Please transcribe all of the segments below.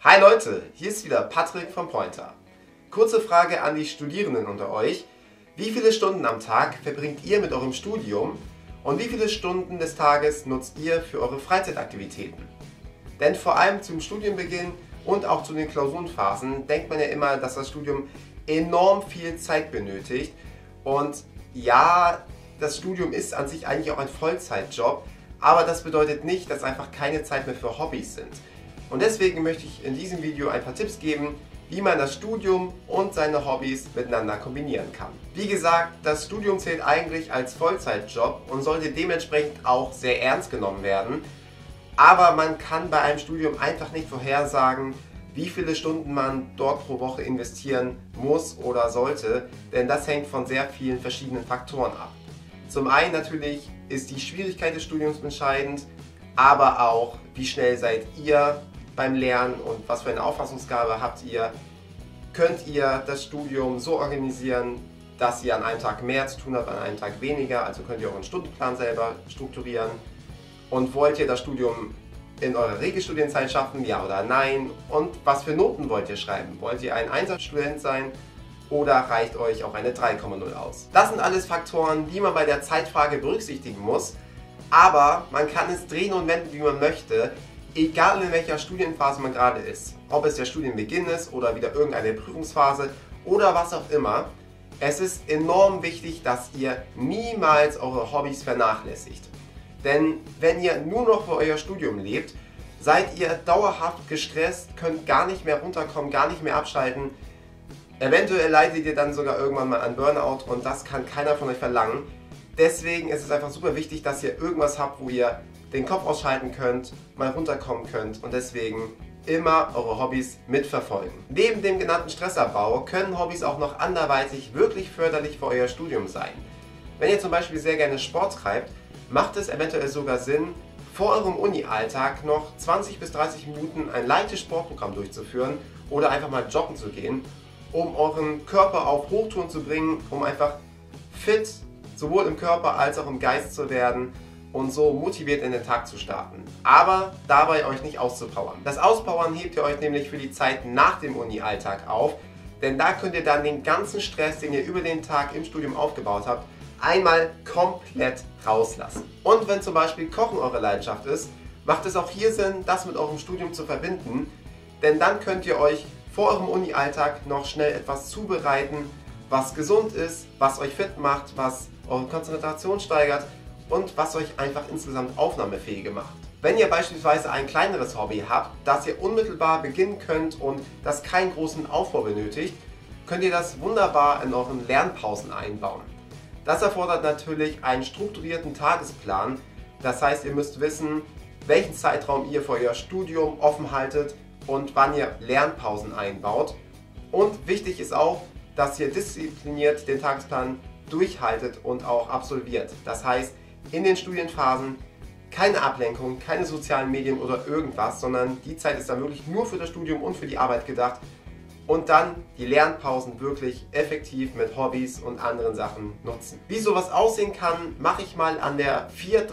Hi Leute, hier ist wieder Patrick von Pointer. Kurze Frage an die Studierenden unter euch. Wie viele Stunden am Tag verbringt ihr mit eurem Studium und wie viele Stunden des Tages nutzt ihr für eure Freizeitaktivitäten? Denn vor allem zum Studienbeginn und auch zu den Klausurenphasen denkt man ja immer, dass das Studium enorm viel Zeit benötigt. Und ja, das Studium ist an sich eigentlich auch ein Vollzeitjob, aber das bedeutet nicht, dass einfach keine Zeit mehr für Hobbys sind. Und deswegen möchte ich in diesem Video ein paar Tipps geben, wie man das Studium und seine Hobbys miteinander kombinieren kann. Wie gesagt, das Studium zählt eigentlich als Vollzeitjob und sollte dementsprechend auch sehr ernst genommen werden. Aber man kann bei einem Studium einfach nicht vorhersagen, wie viele Stunden man dort pro Woche investieren muss oder sollte, denn das hängt von sehr vielen verschiedenen Faktoren ab. Zum einen natürlich ist die Schwierigkeit des Studiums entscheidend, aber auch wie schnell seid ihr beim Lernen und was für eine Auffassungsgabe habt ihr. Könnt ihr das Studium so organisieren, dass ihr an einem Tag mehr zu tun habt, an einem Tag weniger, also könnt ihr euren Stundenplan selber strukturieren. Und wollt ihr das Studium in eurer Regelstudienzeit schaffen, ja oder nein? Und was für Noten wollt ihr schreiben? Wollt ihr ein Einserstudent sein oder reicht euch auch eine 3,0 aus? Das sind alles Faktoren, die man bei der Zeitfrage berücksichtigen muss, aber man kann es drehen und wenden, wie man möchte. Egal in welcher Studienphase man gerade ist, ob es der Studienbeginn ist oder wieder irgendeine Prüfungsphase oder was auch immer, es ist enorm wichtig, dass ihr niemals eure Hobbys vernachlässigt. Denn wenn ihr nur noch für euer Studium lebt, seid ihr dauerhaft gestresst, könnt gar nicht mehr runterkommen, gar nicht mehr abschalten. Eventuell leidet ihr dann sogar irgendwann mal an Burnout und das kann keiner von euch verlangen. Deswegen ist es einfach super wichtig, dass ihr irgendwas habt, wo ihr den Kopf ausschalten könnt, mal runterkommen könnt und deswegen immer eure Hobbys mitverfolgen. Neben dem genannten Stressabbau können Hobbys auch noch anderweitig wirklich förderlich für euer Studium sein. Wenn ihr zum Beispiel sehr gerne Sport treibt, macht es eventuell sogar Sinn, vor eurem Uni-Alltag noch 20 bis 30 Minuten ein leichtes Sportprogramm durchzuführen oder einfach mal joggen zu gehen, um euren Körper auf Hochtouren zu bringen, um einfach fit sowohl im Körper als auch im Geist zu werden und so motiviert in den Tag zu starten. Aber dabei euch nicht auszupowern. Das Auspowern hebt ihr euch nämlich für die Zeit nach dem Uni-Alltag auf, denn da könnt ihr dann den ganzen Stress, den ihr über den Tag im Studium aufgebaut habt, einmal komplett rauslassen. Und wenn zum Beispiel Kochen eure Leidenschaft ist, macht es auch hier Sinn, das mit eurem Studium zu verbinden, denn dann könnt ihr euch vor eurem Uni-Alltag noch schnell etwas zubereiten, was gesund ist, was euch fit macht, was eure Konzentration steigert und was euch einfach insgesamt aufnahmefähiger macht. Wenn ihr beispielsweise ein kleineres Hobby habt, das ihr unmittelbar beginnen könnt und das keinen großen Aufbau benötigt, könnt ihr das wunderbar in euren Lernpausen einbauen. Das erfordert natürlich einen strukturierten Tagesplan, das heißt, ihr müsst wissen, welchen Zeitraum ihr für euer Studium offen haltet und wann ihr Lernpausen einbaut. Und wichtig ist auch, dass ihr diszipliniert den Tagesplan durchhaltet und auch absolviert. Das heißt, in den Studienphasen keine Ablenkung, keine sozialen Medien oder irgendwas, sondern die Zeit ist dann wirklich nur für das Studium und für die Arbeit gedacht. Und dann die Lernpausen wirklich effektiv mit Hobbys und anderen Sachen nutzen. Wie sowas aussehen kann, mache ich mal an der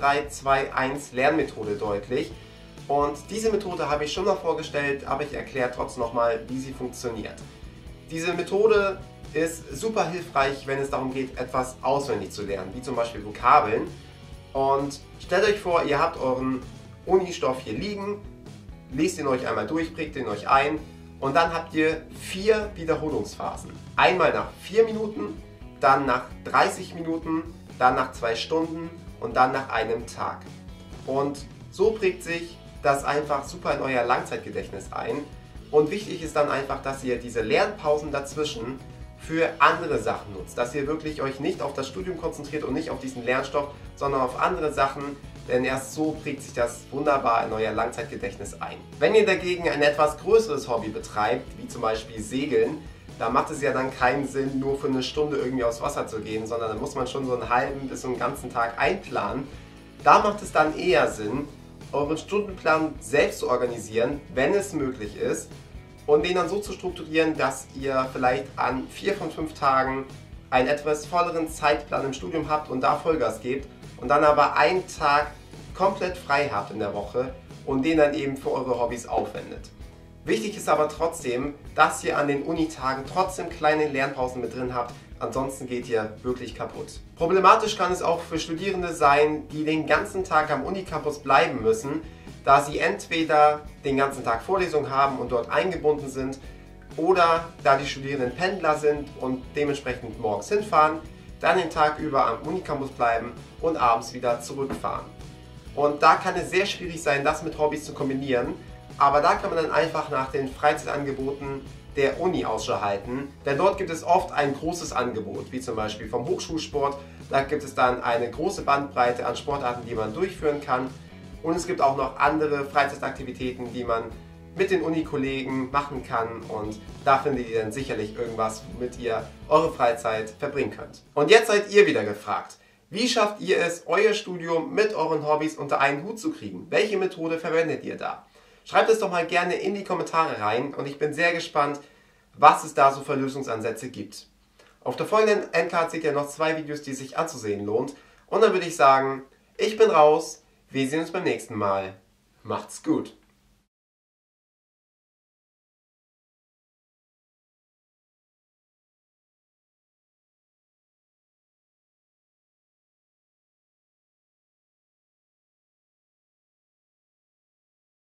4-3-2-1 Lernmethode deutlich. Und diese Methode habe ich schon mal vorgestellt, aber ich erkläre trotzdem nochmal, wie sie funktioniert. Diese Methode ist super hilfreich, wenn es darum geht, etwas auswendig zu lernen, wie zum Beispiel Vokabeln. Und stellt euch vor, ihr habt euren Uni-Stoff hier liegen, lest ihn euch einmal durch, prägt ihn euch ein und dann habt ihr 4 Wiederholungsphasen. Einmal nach 4 Minuten, dann nach 30 Minuten, dann nach 2 Stunden und dann nach einem Tag. Und so prägt sich das einfach super in euer Langzeitgedächtnis ein. Und wichtig ist dann einfach, dass ihr diese Lernpausen dazwischen für andere Sachen nutzt, dass ihr wirklich euch nicht auf das Studium konzentriert und nicht auf diesen Lernstoff, sondern auf andere Sachen, denn erst so prägt sich das wunderbar in euer Langzeitgedächtnis ein. Wenn ihr dagegen ein etwas größeres Hobby betreibt, wie zum Beispiel Segeln, da macht es ja dann keinen Sinn, nur für eine Stunde irgendwie aufs Wasser zu gehen, sondern da muss man schon so einen halben bis so einen ganzen Tag einplanen. Da macht es dann eher Sinn, euren Stundenplan selbst zu organisieren, wenn es möglich ist, und den dann so zu strukturieren, dass ihr vielleicht an 4 von 5 Tagen einen etwas volleren Zeitplan im Studium habt und da Vollgas gebt und dann aber einen Tag komplett frei habt in der Woche und den dann eben für eure Hobbys aufwendet. Wichtig ist aber trotzdem, dass ihr an den Unitagen trotzdem kleine Lernpausen mit drin habt, ansonsten geht ihr wirklich kaputt. Problematisch kann es auch für Studierende sein, die den ganzen Tag am Unicampus bleiben müssen, da sie entweder den ganzen Tag Vorlesungen haben und dort eingebunden sind oder da die Studierenden Pendler sind und dementsprechend morgens hinfahren, dann den Tag über am Unicampus bleiben und abends wieder zurückfahren. Und da kann es sehr schwierig sein, das mit Hobbys zu kombinieren, aber da kann man dann einfach nach den Freizeitangeboten der Uni Ausschau halten, denn dort gibt es oft ein großes Angebot, wie zum Beispiel vom Hochschulsport. Da gibt es dann eine große Bandbreite an Sportarten, die man durchführen kann. Und es gibt auch noch andere Freizeitaktivitäten, die man mit den Uni-Kollegen machen kann, und da findet ihr dann sicherlich irgendwas, womit ihr eure Freizeit verbringen könnt. Und jetzt seid ihr wieder gefragt. Wie schafft ihr es, euer Studium mit euren Hobbys unter einen Hut zu kriegen? Welche Methode verwendet ihr da? Schreibt es doch mal gerne in die Kommentare rein und ich bin sehr gespannt, was es da so für Lösungsansätze gibt. Auf der folgenden Endcard seht ihr noch 2 Videos, die sich anzusehen lohnt. Und dann würde ich sagen, ich bin raus, wir sehen uns beim nächsten Mal. Macht's gut!